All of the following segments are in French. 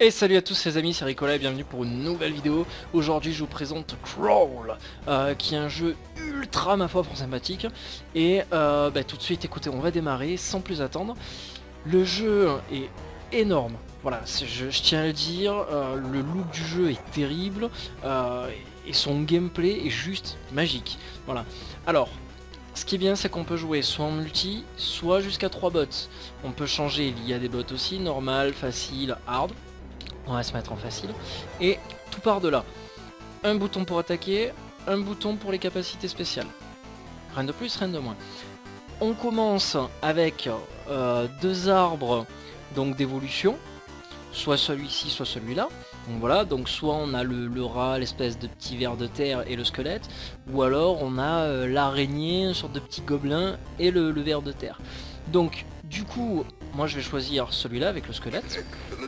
Et salut à tous les amis, c'est Ricola et bienvenue pour une nouvelle vidéo. Aujourd'hui je vous présente Crawl, qui est un jeu ultra ma foi sympathique. Et tout de suite écoutez, on va démarrer sans plus attendre. Le jeu est énorme, voilà, je tiens à le dire, le look du jeu est terrible, et son gameplay est juste magique. Voilà, alors... Ce qui est bien, c'est qu'on peut jouer soit en multi, soit jusqu'à 3 bots. On peut changer, il y a des bots aussi, normal, facile, hard. On va se mettre en facile. Et tout part de là. Un bouton pour attaquer, un bouton pour les capacités spéciales. Rien de plus, rien de moins. On commence avec deux arbres donc d'évolution. Soit celui-ci, soit celui-là. Donc voilà, donc soit on a le rat, l'espèce de petit ver de terre et le squelette, ou alors on a l'araignée, une sorte de petit gobelin et le ver de terre. Donc du coup, moi je vais choisir celui-là avec le squelette.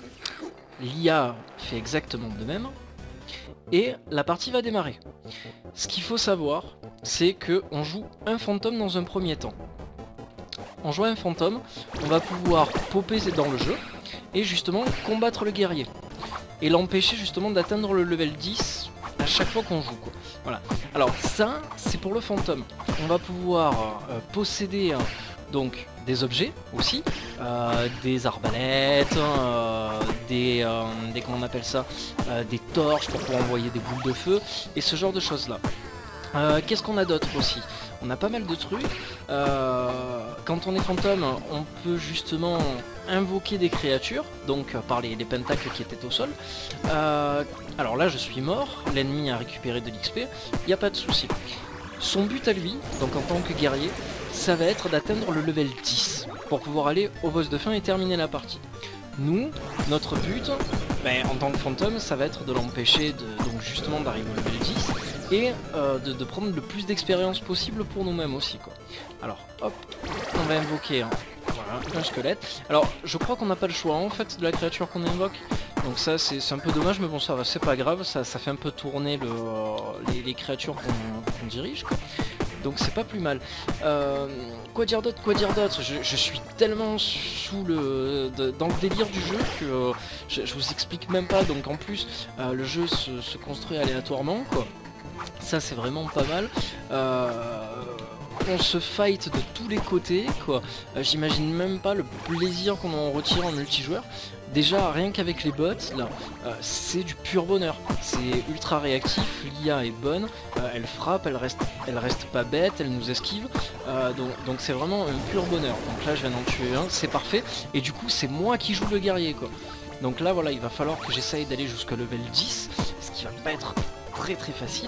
L'IA fait exactement de même. Et la partie va démarrer. Ce qu'il faut savoir, c'est qu'on joue un fantôme dans un premier temps. En jouant un fantôme, on va pouvoir popper dans le jeu et justement combattre le guerrier. Et l'empêcher justement d'atteindre le level 10 à chaque fois qu'on joue, quoi. Voilà. Alors ça, c'est pour le fantôme. On va pouvoir posséder donc des objets aussi, des arbalètes, comment on appelle ça, des torches pour pouvoir envoyer des boules de feu et ce genre de choses là. Qu'est-ce qu'on a d'autre aussi? On a pas mal de trucs. Quand on est fantôme, on peut justement invoquer des créatures, donc par les pentacles qui étaient au sol. Alors là je suis mort, l'ennemi a récupéré de l'XP, il n'y a pas de souci. Son but à lui, donc en tant que guerrier, ça va être d'atteindre le level 10 pour pouvoir aller au boss de fin et terminer la partie. Nous, notre but, en tant que fantôme, ça va être de l'empêcher donc justement d'arriver au level 10 et de prendre le plus d'expérience possible pour nous-mêmes aussi, quoi. Alors hop, on va invoquer voilà, un squelette. Alors je crois qu'on n'a pas le choix en fait de la créature qu'on invoque. Donc ça c'est un peu dommage, mais bon ça va, c'est pas grave, ça fait un peu tourner les créatures qu'on dirige, quoi. Donc c'est pas plus mal. Quoi dire d'autre? Je suis tellement dans le délire du jeu que je vous explique même pas. Donc en plus le jeu se construit aléatoirement, quoi. Ça c'est vraiment pas mal. On se fight de tous les côtés, quoi. J'imagine même pas le plaisir qu'on en retire en multijoueur. Déjà rien qu'avec les bots là, c'est du pur bonheur. C'est ultra réactif, l'IA est bonne, elle frappe, elle reste pas bête, elle nous esquive, donc c'est vraiment un pur bonheur. Donc là je viens d'en tuer un, c'est parfait, et du coup c'est moi qui joue le guerrier, quoi. Donc là voilà, il va falloir que j'essaye d'aller jusqu'au level 10, ce qui va pas être très facile.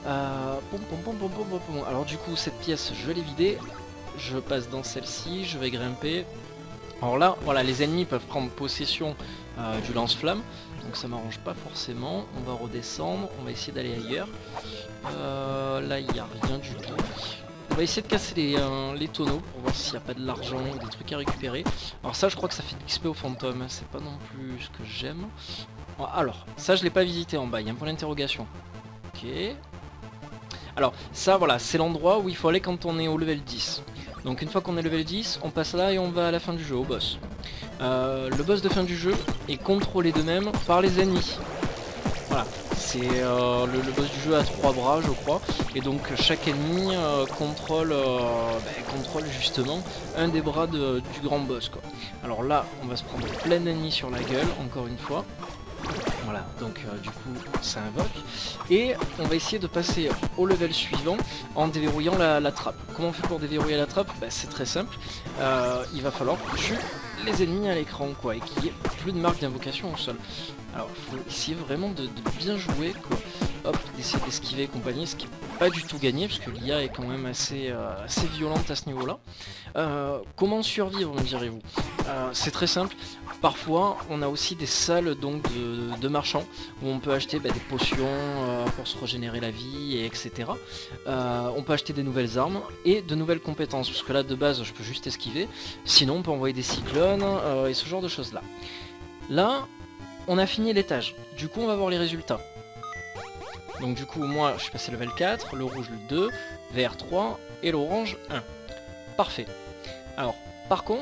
Alors du coup cette pièce je l'ai vidée, je passe dans celle-ci, je vais grimper. Alors là voilà, les ennemis peuvent prendre possession du lance-flamme, donc ça m'arrange pas forcément. On va redescendre, on va essayer d'aller ailleurs. Là il n'y a rien du tout. On va essayer de casser les tonneaux pour voir s'il n'y a pas de l'argent ou des trucs à récupérer. Alors ça je crois que ça fait de l'XP au fantôme, c'est pas non plus ce que j'aime. Alors ça je l'ai pas visité en bas, il y a un point d'interrogation. Ok. Alors ça voilà, c'est l'endroit où il faut aller quand on est au level 10. Donc une fois qu'on est level 10, on passe là et on va à la fin du jeu, au boss. Le boss de fin du jeu est contrôlé de même par les ennemis. Voilà, c'est le boss du jeu a 3 bras je crois. Et donc chaque ennemi contrôle justement un des bras du grand boss, quoi. Alors là on va se prendre plein d'ennemis sur la gueule, encore une fois. Voilà, donc du coup ça invoque. Et on va essayer de passer au level suivant en déverrouillant la trappe. Comment on fait pour déverrouiller la trappe? C'est très simple. Il va falloir que je tue les ennemis à l'écran, quoi, et qu'il n'y ait plus de marque d'invocation au sol. Alors il faut essayer vraiment de bien jouer, quoi. Hop, d'essayer d'esquiver et compagnie, ce qui n'est pas du tout gagné, parce que l'IA est quand même assez violente à ce niveau-là. Comment survivre, me direz-vous? C'est très simple. Parfois, on a aussi des salles donc de marchands où on peut acheter des potions pour se régénérer la vie, et etc. On peut acheter des nouvelles armes et de nouvelles compétences, parce que là de base je peux juste esquiver. Sinon on peut envoyer des cyclones et ce genre de choses là. Là, on a fini l'étage. Du coup on va voir les résultats. Donc du coup moi je suis passé level 4, le rouge le 2, vert 3 et l'orange 1. Parfait. Alors par contre,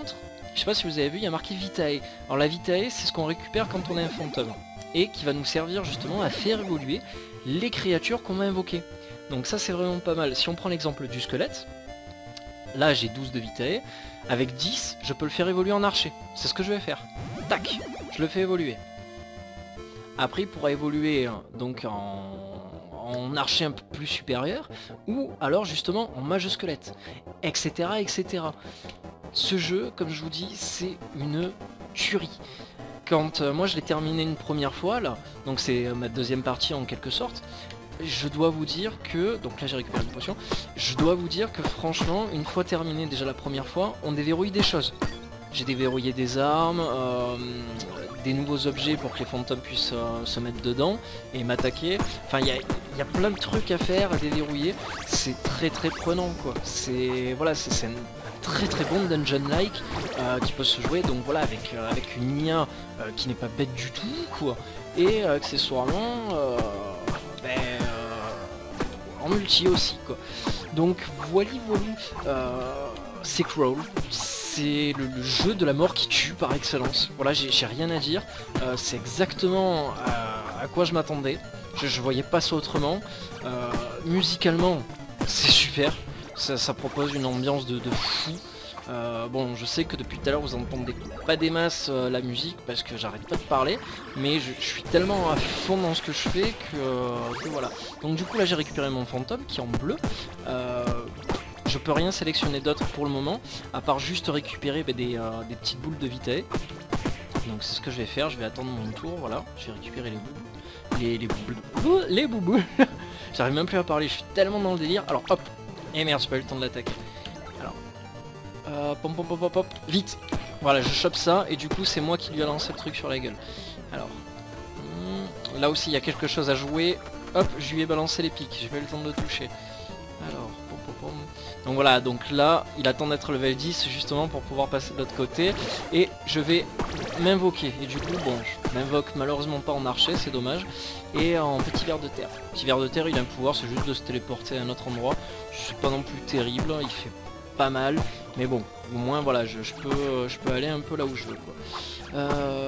je sais pas si vous avez vu, il y a marqué Vitae. Alors la Vitae, c'est ce qu'on récupère quand on est un fantôme. Et qui va nous servir justement à faire évoluer les créatures qu'on va invoquer. Donc ça c'est vraiment pas mal. Si on prend l'exemple du squelette, là j'ai 12 de Vitae, avec 10 je peux le faire évoluer en archer. C'est ce que je vais faire. Tac, je le fais évoluer. Après il pourra évoluer donc en archer un peu plus supérieur, ou alors justement en mage squelette, etc. etc. Ce jeu, comme je vous dis, c'est une tuerie. Quand moi je l'ai terminé une première fois là, donc c'est ma deuxième partie en quelque sorte, je dois vous dire que, donc là j'ai récupéré une potion, je dois vous dire que franchement, une fois terminé déjà la première fois, on déverrouille des choses. J'ai déverrouillé des armes, des nouveaux objets pour que les fantômes puissent se mettre dedans et m'attaquer. Enfin il y a plein de trucs à faire, à déverrouiller, c'est très prenant quoi. C'est voilà, c'est un très bon dungeon-like qui peut se jouer donc voilà avec une IA qui n'est pas bête du tout quoi. Et accessoirement en multi aussi quoi. Donc voilà, c'est Crawl, c'est le jeu de la mort qui tue par excellence. Voilà, j'ai rien à dire, c'est exactement à quoi je m'attendais, je voyais pas ça autrement. Musicalement c'est super, ça propose une ambiance de fou. Bon, je sais que depuis tout à l'heure vous entendez pas des masses la musique parce que j'arrête pas de parler, mais je suis tellement à fond dans ce que je fais que voilà. Donc du coup là j'ai récupéré mon fantôme qui est en bleu. Je peux rien sélectionner d'autre pour le moment, à part juste récupérer des petites boules de Vitae. Donc c'est ce que je vais faire, je vais attendre mon tour, voilà. Je vais récupérer les bouboules. J'arrive même plus à parler, je suis tellement dans le délire. Alors hop, et merde, j'ai pas eu le temps de l'attaquer. Pop, vite. Voilà, je chope ça et du coup c'est moi qui lui a lancé le truc sur la gueule. Alors, là aussi il y a quelque chose à jouer. Hop, je lui ai balancé les pics, j'ai pas eu le temps de le toucher. Alors, donc voilà, donc là il attend d'être level 10 justement pour pouvoir passer de l'autre côté. Et je vais m'invoquer. Et du coup, bon, je m'invoque malheureusement pas en archer, c'est dommage. Et en petit ver de terre. Petit ver de terre, il a un pouvoir, c'est juste de se téléporter à un autre endroit. C'est pas non plus terrible, il fait pas mal, mais bon, au moins voilà, je peux aller un peu là où je veux quoi.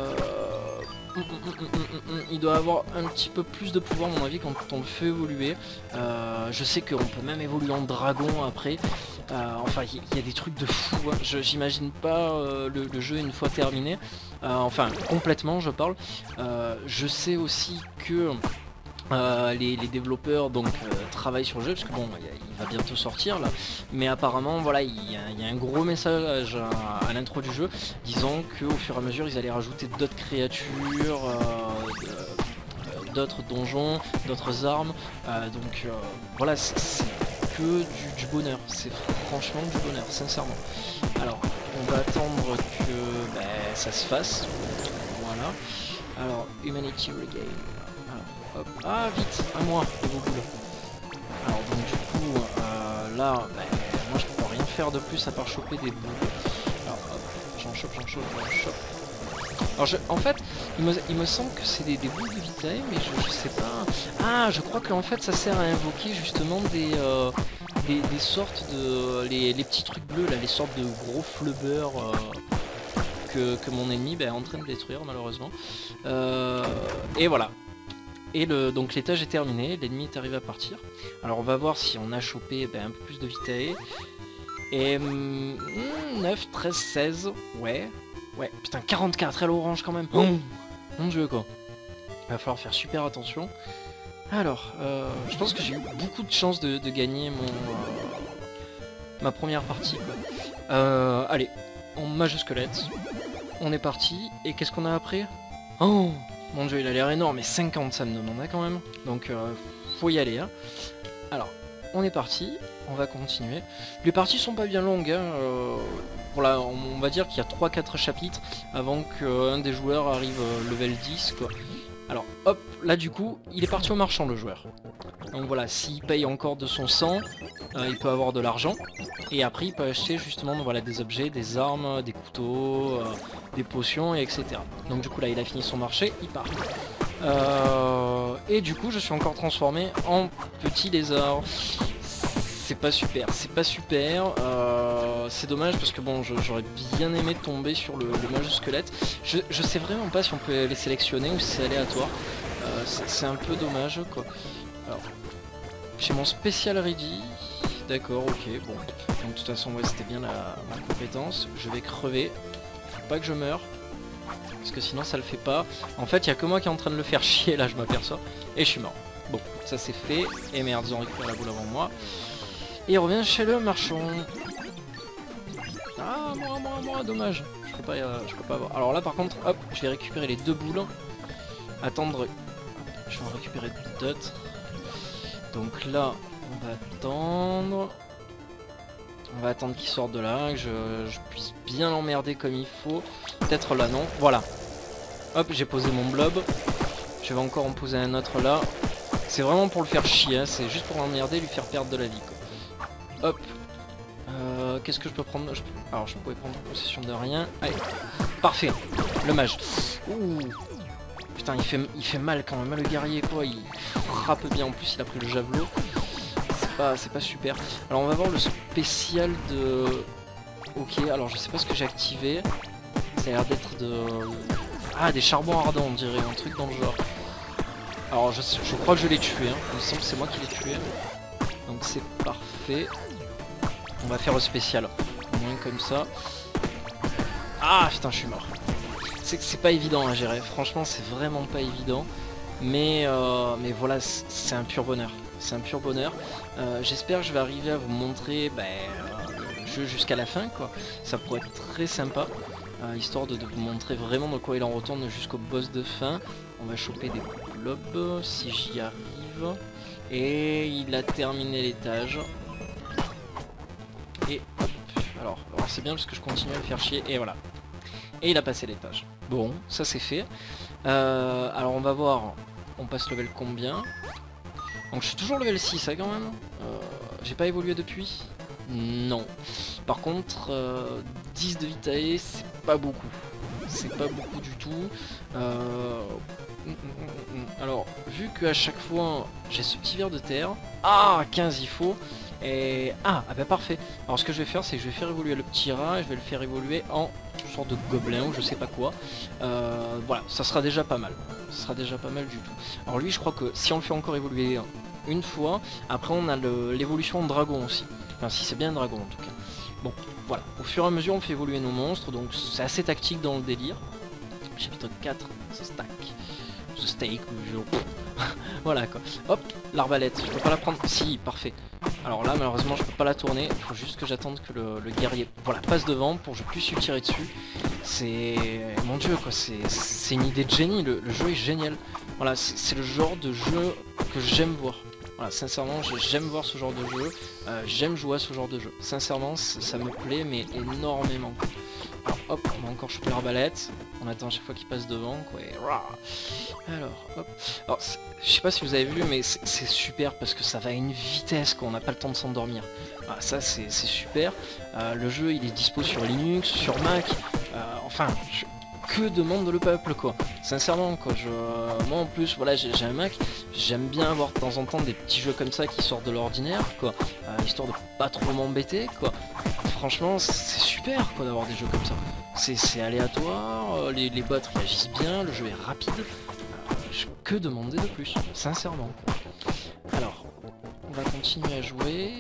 Il doit avoir un petit peu plus de pouvoir à mon avis quand on le fait évoluer. Je sais qu'on peut même évoluer en dragon après. Enfin il y a des trucs de fou hein. J'imagine pas le jeu une fois terminé, enfin complètement je parle. Je sais aussi que les développeurs donc travaillent sur le jeu parce que bon il va bientôt sortir là, mais apparemment voilà il y a un gros message à l'intro du jeu disant qu'au fur et à mesure ils allaient rajouter d'autres créatures, d'autres donjons, d'autres armes, donc voilà c'est que du bonheur, c'est franchement du bonheur sincèrement. Alors on va attendre que ça se fasse, voilà. Alors Humanity Regain. Hop. Ah vite, à moi, le beau boulot. Alors donc du coup, là, moi je peux rien faire de plus à part choper des boules. Alors hop, j'en chope. Alors en fait, il me semble que c'est des boules de Vitae, mais je sais pas. Ah, je crois qu'en fait ça sert à invoquer justement des sortes de... Les petits trucs bleus là, les sortes de gros flubbers que mon ennemi est en train de détruire malheureusement. Et voilà. Et donc l'étage est terminé, l'ennemi est arrivé à partir. Alors on va voir si on a chopé un peu plus de Vitae. Et 9, 13, 16, ouais, putain 44, elle orange quand même. Oh, mon dieu quoi. Il va falloir faire super attention. Alors, je pense que j'ai eu beaucoup de chance de gagner ma première partie quoi. Allez, on mage squelette. On est parti, et qu'est-ce qu'on a après? Oh mon dieu, il a l'air énorme, mais 50 ça me demandait quand même. Donc faut y aller hein. Alors, on est parti, on va continuer. Les parties sont pas bien longues hein. Voilà, on va dire qu'il y a 3-4 chapitres avant qu'un des joueurs arrive level 10 quoi. Alors hop, là du coup, il est parti au marchand le joueur. Donc voilà, s'il paye encore de son sang, il peut avoir de l'argent. Et après il peut acheter justement voilà, des objets, des armes, des couteaux, des potions, et etc. Donc du coup là il a fini son marché, il part. Et du coup je suis encore transformé en petit lézard. C'est pas super, c'est pas super. c'est dommage parce que bon, j'aurais bien aimé tomber sur le mage squelette. Je sais vraiment pas si on peut les sélectionner ou si c'est aléatoire. C'est un peu dommage quoi. Alors, j'ai mon spécial ready. D'accord, ok, bon. Donc de toute façon, ouais, c'était bien ma compétence. Je vais crever. Faut pas que je meure. Parce que sinon ça le fait pas. En fait, il y a que moi qui est en train de le faire chier, là je m'aperçois. Et je suis mort. Bon, ça c'est fait. Et merde, ils ont récupéré la boule avant moi. Et on revient chez le marchand. Ah, moi, dommage. Je peux pas avoir. Alors là par contre, hop, je vais récupérer les 2 boules. Attendre. Hop, je vais en récupérer d'autres. Donc là, on va attendre. On va attendre qu'il sorte de là, que je puisse bien l'emmerder comme il faut. Peut-être là, non. Voilà. Hop, j'ai posé mon blob. Je vais encore en poser un autre là. C'est vraiment pour le faire chier, hein. C'est juste pour l'emmerder, lui faire perdre de la vie, quoi. Hop. Qu'est-ce que je peux prendre? Alors, je pouvais prendre possession de rien. Allez. Parfait. Le mage. Ouh. Putain, il fait mal quand même, le guerrier, quoi. Il frappe bien. En plus, il a pris le javelot. C'est pas super. Alors on va voir le spécial de... Ok, alors je sais pas ce que j'ai activé. Ça a l'air d'être de... Ah, des charbons ardents on dirait, un truc dans le genre. Alors je crois que je l'ai tué, hein. Il me semble que c'est moi qui l'ai tué. Donc c'est parfait. On va faire le spécial. Au moins comme ça. Ah putain, je suis mort. C'est pas évident à gérer. Franchement, c'est vraiment pas évident. Mais voilà, c'est un pur bonheur. C'est un pur bonheur. J'espère que je vais arriver à vous montrer le jeu jusqu'à la fin, quoi. Ça pourrait être très sympa, histoire de vous montrer vraiment de quoi il en retourne jusqu'au boss de fin. On va choper des blobs si j'y arrive. Et il a terminé l'étage. Et hop. Alors c'est bien parce que je continue à le faire chier. Et voilà. Et il a passé l'étage. Bon, ça c'est fait. Alors on va voir. On passe level combien? Donc je suis toujours level 6 hein, quand même. J'ai pas évolué depuis. Non. Par contre 10 de vitae c'est pas beaucoup. C'est pas beaucoup du tout. Alors vu qu'à chaque fois j'ai ce petit ver de terre. Ah 15 il faut. Et ah bah parfait. Alors ce que je vais faire c'est que je vais faire évoluer le petit rat et je vais le faire évoluer en sorte de gobelin ou je sais pas quoi. Voilà, ça sera déjà pas mal. Ça sera déjà pas mal du tout. Alors lui je crois que si on le fait encore évoluer une fois, après on a l'évolution en dragon aussi. Enfin si c'est bien un dragon en tout cas. Bon voilà, au fur et à mesure on fait évoluer nos monstres, donc c'est assez tactique dans le délire. Chapitre 4, ce stack. The steak ou je... Voilà quoi. Hop, l'arbalète, je peux pas la prendre. Si, parfait. Alors là malheureusement je peux pas la tourner. Il faut juste que j'attende que le guerrier voilà, passe devant pour que je puisse lui tirer dessus. C'est... Mon dieu quoi, c'est une idée de génie, le jeu est génial. Voilà, c'est le genre de jeu que j'aime voir. Voilà, sincèrement j'aime voir ce genre de jeu. J'aime jouer à ce genre de jeu. Sincèrement ça me plaît mais énormément. Alors hop, on va encore choper l'arbalète. On attend à chaque fois qu'il passe devant quoi. Et... Alors hop. Alors je sais pas si vous avez vu mais c'est super parce que ça va à une vitesse qu'on n'a pas le temps de s'endormir. Ah, ça c'est super. Le jeu il est dispo sur Linux, sur Mac. Enfin, que demande le peuple quoi. Sincèrement quoi. Moi en plus voilà j'ai un Mac. J'aime bien avoir de temps en temps des petits jeux comme ça qui sortent de l'ordinaire quoi. Histoire de pas trop m'embêter quoi. Franchement c'est super quoi d'avoir des jeux comme ça. C'est aléatoire, les bots réagissent bien, le jeu est rapide. Que demander de plus, sincèrement. Alors, on va continuer à jouer.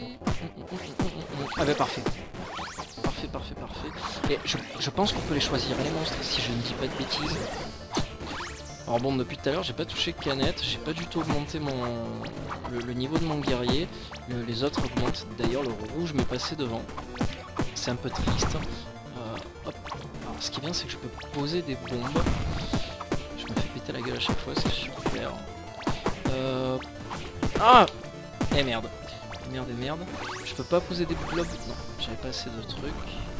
Ah bah parfait. Parfait. Et je pense qu'on peut les choisir les monstres si je ne dis pas de bêtises. Alors bon, depuis tout à l'heure j'ai pas touché canette, j'ai pas du tout augmenté le niveau de mon guerrier. Les autres augmentent, d'ailleurs le rouge m'est passé devant. C'est un peu triste. Hop. Alors, ce qui est bien c'est que je peux poser des bombes. Je me fais péter la gueule à chaque fois, c'est super. Ah. Eh merde. Merde. Je peux pas poser des blobs. Non, j'avais pas assez de trucs.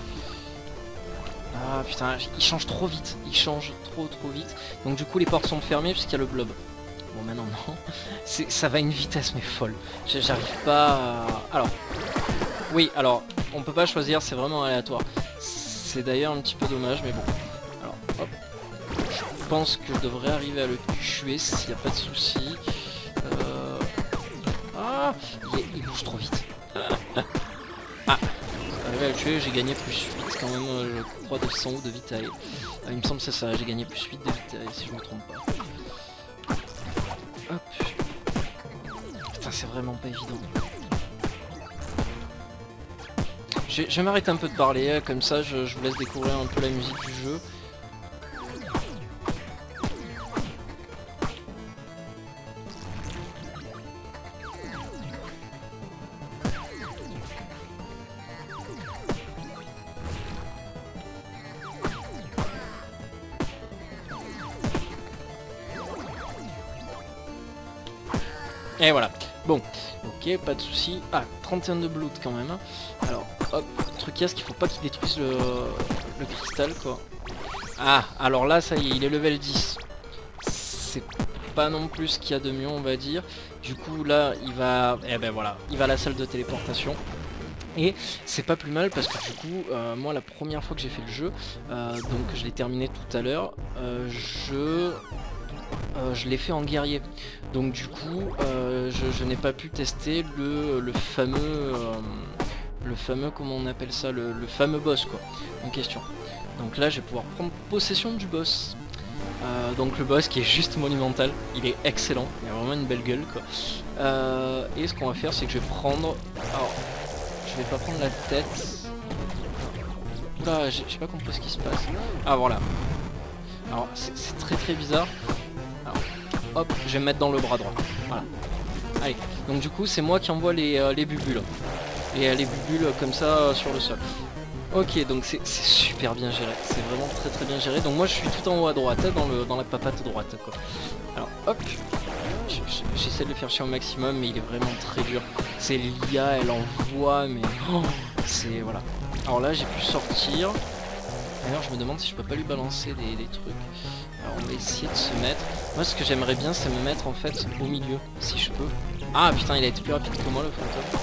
Ah putain, il change trop vite. Il change trop vite. Donc du coup les portes sont fermées puisqu'il y a le blob. Bon maintenant non. Ça va à une vitesse mais folle. J'arrive pas à... Alors. Oui, alors, on peut pas choisir, c'est vraiment aléatoire. C'est d'ailleurs un petit peu dommage, mais bon. Alors, hop. Je pense que je devrais arriver à le tuer s'il n'y a pas de souci. Ah, il bouge trop vite. Ah, j'arrivais à le tuer, j'ai gagné plus 8 quand même, je crois, de sang ou de vitae. Il me semble que c'est ça, j'ai gagné plus 8 de vitae si je me trompe pas. Hop. Putain, c'est vraiment pas évident. Je vais m'arrêter un peu de parler, comme ça je vous laisse découvrir un peu la musique du jeu. Et voilà. Bon, ok, pas de soucis. Ah, 31 de blood quand même. Alors, hop, le truc qu'il faut pas qu'il détruise le cristal, quoi. Ah, alors là, ça y est, il est level 10. C'est pas non plus ce qu'il y a de mieux, on va dire. Du coup, là, il va... Eh ben voilà, il va à la salle de téléportation. Et c'est pas plus mal parce que du coup, moi, la première fois que j'ai fait le jeu, donc je l'ai terminé tout à l'heure, je l'ai fait en guerrier. Donc du coup, je n'ai pas pu tester le fameux, comment on appelle ça, le fameux boss quoi, en question. Donc là, je vais pouvoir prendre possession du boss. Donc le boss qui est juste monumental, il est excellent, il a vraiment une belle gueule quoi. Et ce qu'on va faire, c'est que je vais prendre... Alors, je vais pas prendre la tête. Oula, j'ai pas compris ce qui se passe. Ah voilà. Alors c'est très bizarre. Alors, hop, je vais me mettre dans le bras droit. Voilà. Allez, donc du coup c'est moi qui envoie les bubules. Et les bubules comme ça sur le sol. Ok, donc c'est super bien géré. C'est vraiment très bien géré. Donc moi je suis tout en haut à droite, hein, dans la papate droite quoi. Alors hop, j'essaie de le faire chier au maximum, mais il est vraiment très dur. C'est l'IA, elle envoie, mais c'est voilà. Alors là j'ai pu sortir. D'ailleurs je me demande si je peux pas lui balancer des trucs. Alors on va essayer de se mettre. Moi ce que j'aimerais bien c'est me mettre en fait au milieu, si je peux. Ah putain, il a été plus rapide que moi le fantôme.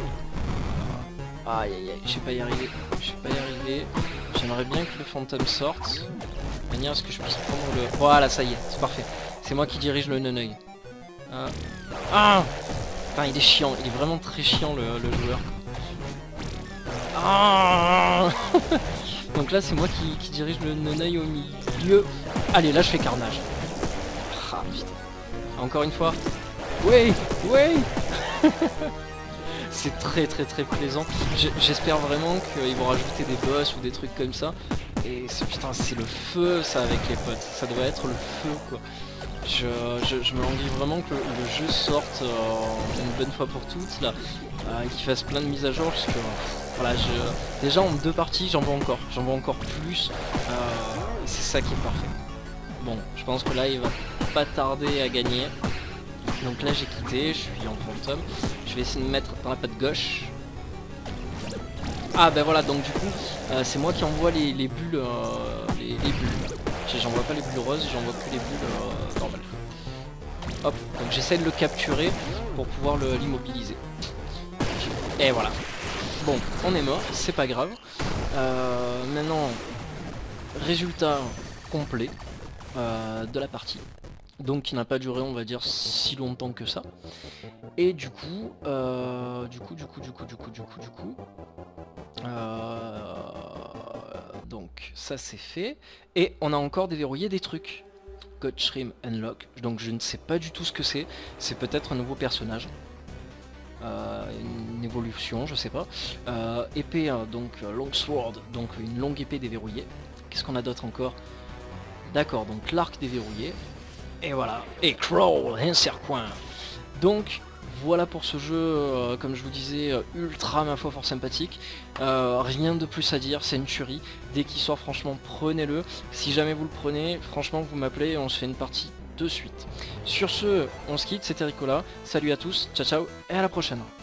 Aïe aïe aïe, je vais pas y arriver. J'aimerais bien que le fantôme sorte. De manière à ce que je puisse prendre le... Voilà, ça y est, c'est parfait. C'est moi qui dirige le neneuil. Ah putain, il est chiant, il est vraiment très chiant le joueur. Ah donc là c'est moi qui dirige le neneuil au milieu. Allez, là je fais carnage. Ah putain. Encore une fois. Oui. C'est très plaisant. J'espère vraiment qu'ils vont rajouter des boss ou des trucs comme ça. Et putain, c'est le feu ça avec les potes. Ça doit être le feu quoi. Je me languis vraiment que le jeu sorte une bonne fois pour toutes là. Et qu'il fasse plein de mises à jour parce que voilà, déjà en 2 parties j'en veux encore plus. C'est ça qui est parfait. Bon, je pense que là il va pas tarder à gagner. Donc là j'ai quitté, je suis en fantôme. Je vais essayer de me mettre dans la patte gauche. Ah ben voilà, donc du coup c'est moi qui envoie les bulles. Les bulles. J'envoie pas les bulles roses, j'envoie que les bulles normales. Hop, donc j'essaie de le capturer pour pouvoir l'immobiliser. Et voilà. Bon, on est mort, c'est pas grave. Maintenant, résultat complet de la partie. Donc qui n'a pas duré, on va dire, si longtemps que ça. Et du coup, donc ça c'est fait. Et on a encore déverrouillé des trucs. Godshrim Unlock. Donc je ne sais pas du tout ce que c'est. C'est peut-être un nouveau personnage. Une évolution, je sais pas. Épée, donc Longsword, donc une longue épée déverrouillée. Qu'est-ce qu'on a d'autre encore? D'accord, donc l'arc déverrouillé. Et voilà, et Crawl, un serre-coin. Donc voilà pour ce jeu, comme je vous disais, ultra ma foi fort sympathique. Rien de plus à dire, c'est une tuerie. Dès qu'il sort, franchement, prenez-le. Si jamais vous le prenez, franchement, vous m'appelez et on se fait une partie de suite. Sur ce, on se quitte, c'était Ricola. Salut à tous, ciao ciao, et à la prochaine.